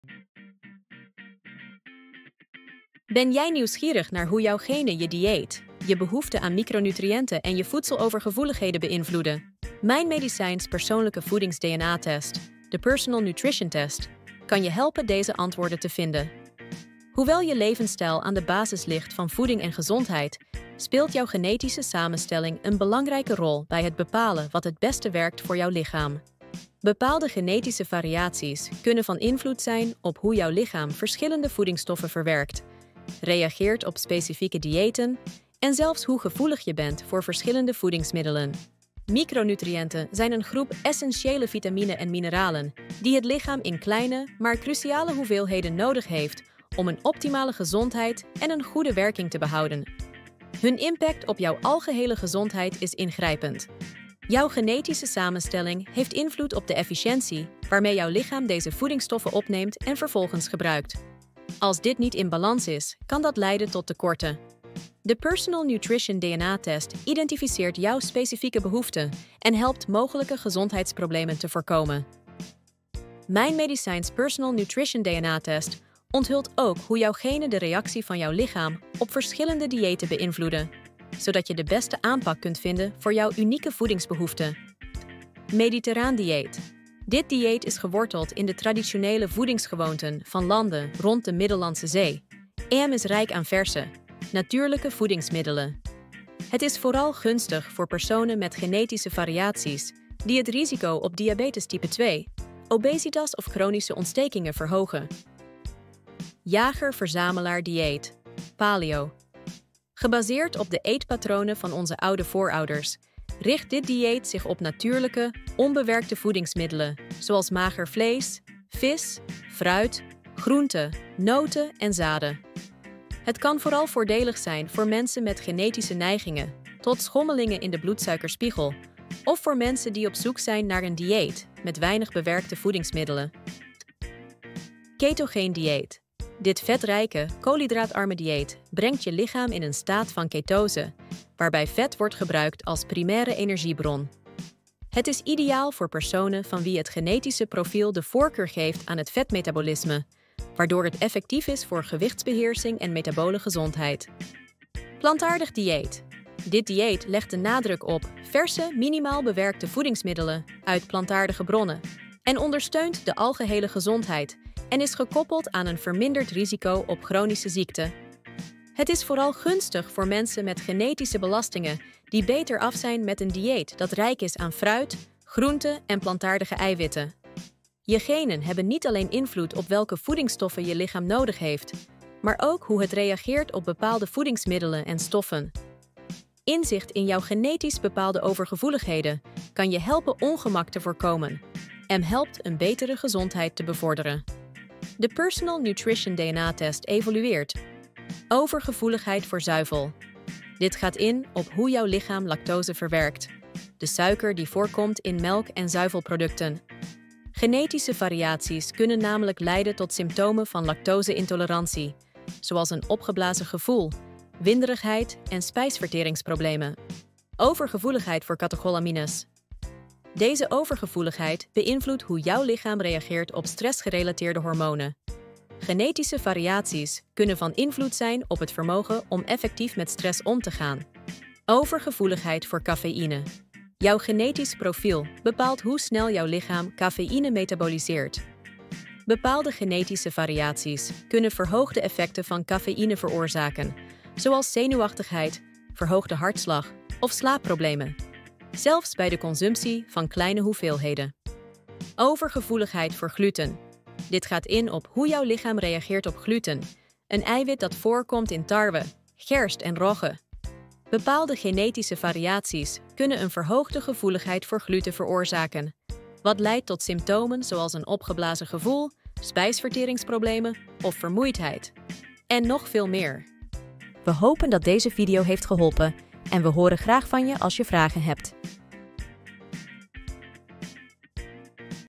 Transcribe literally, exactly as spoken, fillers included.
Ben jij nieuwsgierig naar hoe jouw genen je dieet, je behoefte aan micronutriënten en je voedselovergevoeligheden beïnvloeden? Mijn Medicijns persoonlijke voedings-D N A-test, de Personal Nutrition Test, kan je helpen deze antwoorden te vinden. Hoewel je levensstijl aan de basis ligt van voeding en gezondheid, speelt jouw genetische samenstelling een belangrijke rol bij het bepalen wat het beste werkt voor jouw lichaam. Bepaalde genetische variaties kunnen van invloed zijn op hoe jouw lichaam verschillende voedingsstoffen verwerkt, reageert op specifieke diëten en zelfs hoe gevoelig je bent voor verschillende voedingsmiddelen. Micronutriënten zijn een groep essentiële vitamine en mineralen die het lichaam in kleine, maar cruciale hoeveelheden nodig heeft om een optimale gezondheid en een goede werking te behouden. Hun impact op jouw algehele gezondheid is ingrijpend. Jouw genetische samenstelling heeft invloed op de efficiëntie waarmee jouw lichaam deze voedingsstoffen opneemt en vervolgens gebruikt. Als dit niet in balans is, kan dat leiden tot tekorten. De Personal Nutrition D N A-test identificeert jouw specifieke behoeften en helpt mogelijke gezondheidsproblemen te voorkomen. Mijn Medicijns Personal Nutrition D N A-test onthult ook hoe jouw genen de reactie van jouw lichaam op verschillende diëten beïnvloeden, zodat je de beste aanpak kunt vinden voor jouw unieke voedingsbehoeften. Mediterraan dieet. Dit dieet is geworteld in de traditionele voedingsgewoonten van landen rond de Middellandse Zee. E M is rijk aan verse, natuurlijke voedingsmiddelen. Het is vooral gunstig voor personen met genetische variaties die het risico op diabetes type twee, obesitas of chronische ontstekingen verhogen. Jager-verzamelaar dieet, paleo. Gebaseerd op de eetpatronen van onze oude voorouders, richt dit dieet zich op natuurlijke, onbewerkte voedingsmiddelen, zoals mager vlees, vis, fruit, groenten, noten en zaden. Het kan vooral voordelig zijn voor mensen met genetische neigingen tot schommelingen in de bloedsuikerspiegel of voor mensen die op zoek zijn naar een dieet met weinig bewerkte voedingsmiddelen. Ketogeen dieet. Dit vetrijke, koolhydraatarme dieet brengt je lichaam in een staat van ketose, waarbij vet wordt gebruikt als primaire energiebron. Het is ideaal voor personen van wie het genetische profiel de voorkeur geeft aan het vetmetabolisme, waardoor het effectief is voor gewichtsbeheersing en metabole gezondheid. Plantaardig dieet. Dit dieet legt de nadruk op verse, minimaal bewerkte voedingsmiddelen uit plantaardige bronnen en ondersteunt de algehele gezondheid en is gekoppeld aan een verminderd risico op chronische ziekten. Het is vooral gunstig voor mensen met genetische belastingen die beter af zijn met een dieet dat rijk is aan fruit, groenten en plantaardige eiwitten. Je genen hebben niet alleen invloed op welke voedingsstoffen je lichaam nodig heeft, maar ook hoe het reageert op bepaalde voedingsmiddelen en stoffen. Inzicht in jouw genetisch bepaalde overgevoeligheden kan je helpen ongemak te voorkomen en helpt een betere gezondheid te bevorderen. De Personal Nutrition D N A-test evalueert overgevoeligheid voor zuivel. Dit gaat in op hoe jouw lichaam lactose verwerkt, de suiker die voorkomt in melk- en zuivelproducten. Genetische variaties kunnen namelijk leiden tot symptomen van lactose-intolerantie, zoals een opgeblazen gevoel, winderigheid en spijsverteringsproblemen. Overgevoeligheid voor catecholamines. Deze overgevoeligheid beïnvloedt hoe jouw lichaam reageert op stressgerelateerde hormonen. Genetische variaties kunnen van invloed zijn op het vermogen om effectief met stress om te gaan. Overgevoeligheid voor cafeïne. Jouw genetisch profiel bepaalt hoe snel jouw lichaam cafeïne metaboliseert. Bepaalde genetische variaties kunnen verhoogde effecten van cafeïne veroorzaken, zoals zenuwachtigheid, verhoogde hartslag of slaapproblemen, zelfs bij de consumptie van kleine hoeveelheden. Overgevoeligheid voor gluten. Dit gaat in op hoe jouw lichaam reageert op gluten, een eiwit dat voorkomt in tarwe, gerst en rogge. Bepaalde genetische variaties kunnen een verhoogde gevoeligheid voor gluten veroorzaken, wat leidt tot symptomen zoals een opgeblazen gevoel, spijsverteringsproblemen of vermoeidheid. En nog veel meer. We hopen dat deze video heeft geholpen en we horen graag van je als je vragen hebt.